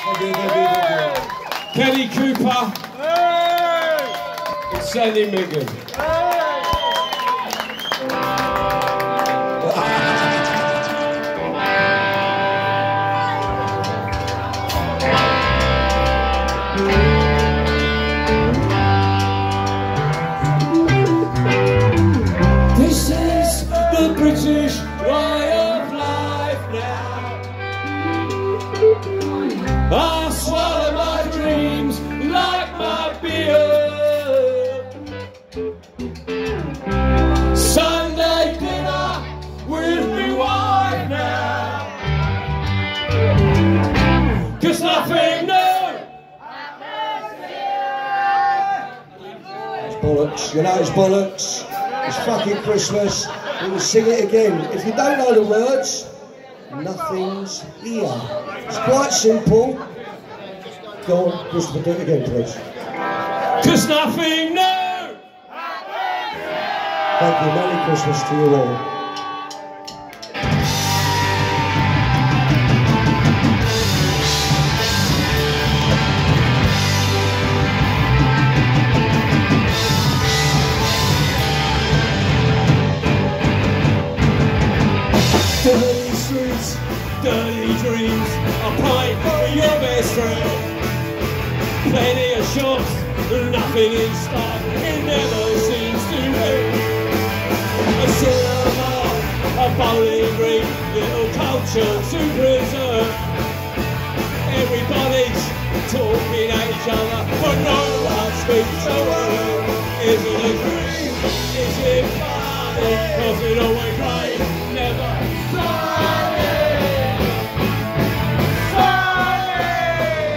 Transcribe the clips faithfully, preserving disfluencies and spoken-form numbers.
Kenny Cooper and Sandy Megan. This is the British way of life now. I swallow my dreams like my beer. Sunday dinner with me wife now. 'Cause nothing new. It's bollocks, you know it's bollocks. It's fucking Christmas. We will sing it again. If you don't know the words, nothing's here. It's quite simple. Go on, Christopher, do it again, please. 'Cause nothing new. Thank you. Merry Christmas to you all. Dirty streets, dirty dreams, a pint for your best friend. Plenty of shops, nothing in stock, it never seems to end. A cinema, a bowling green, little culture to preserve. Everybody's talking at each other, but no one speaks a word. Is it a dream? Is it funny? 'Cause it always rains, never sunny. Sunny.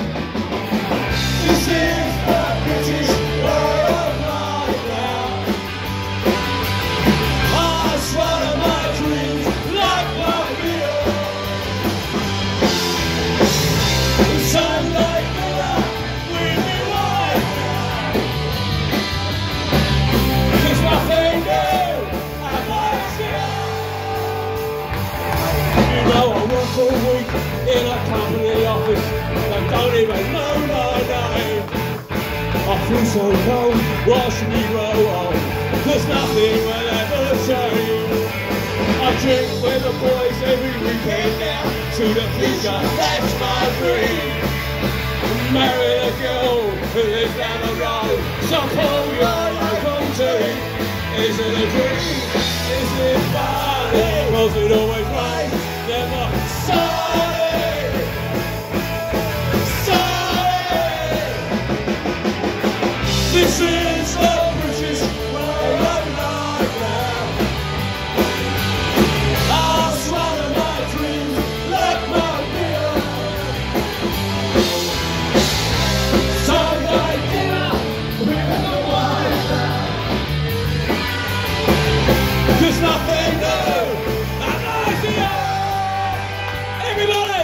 This is the British way of life now. I swallow my dreams like my beer. Sunday dinner with me wife now. 'Cause nothing new and life's here. You know I work all week in a company office. They don't even know my name. I feel so cold watching me roll on. 'Cause nothing will ever change. I drink with the boys every weekend now. To the future, that's my dream. Marry a girl who lives down the road. Support your local team. Is it a dream? Is it funny? 'Cause it always rains, never sunny. Sunny. This is the British way of life now. I swallow my dreams like my beer. Sunday dinner with the wife now. 'Cause nothing new and life's here. Everybody!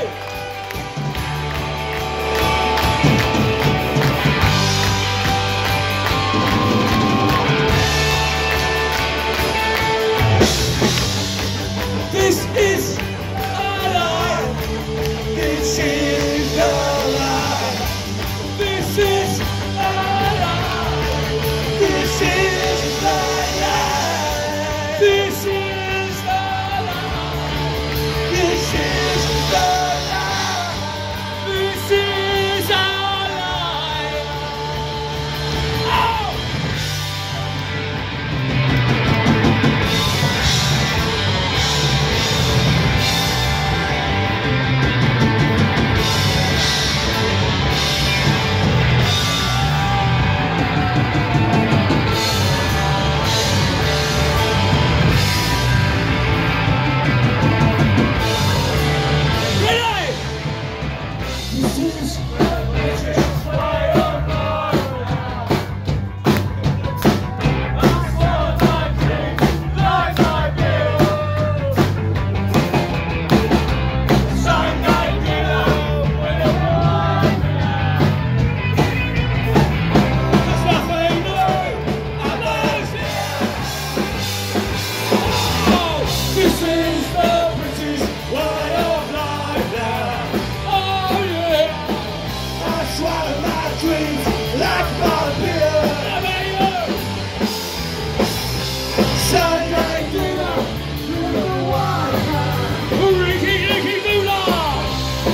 This is our life. This is our life. This is our life. This is our life. This is our life. This is our life. This is our life. Oh!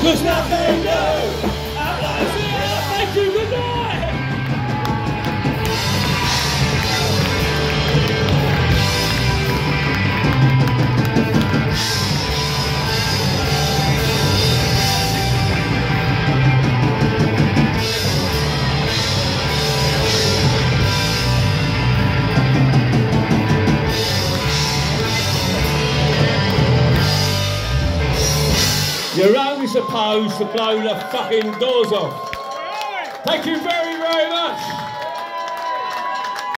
There's nothing new. Our lives are here. Thank you. Good night. You're only supposed to blow the fucking doors off. Thank you very, very much.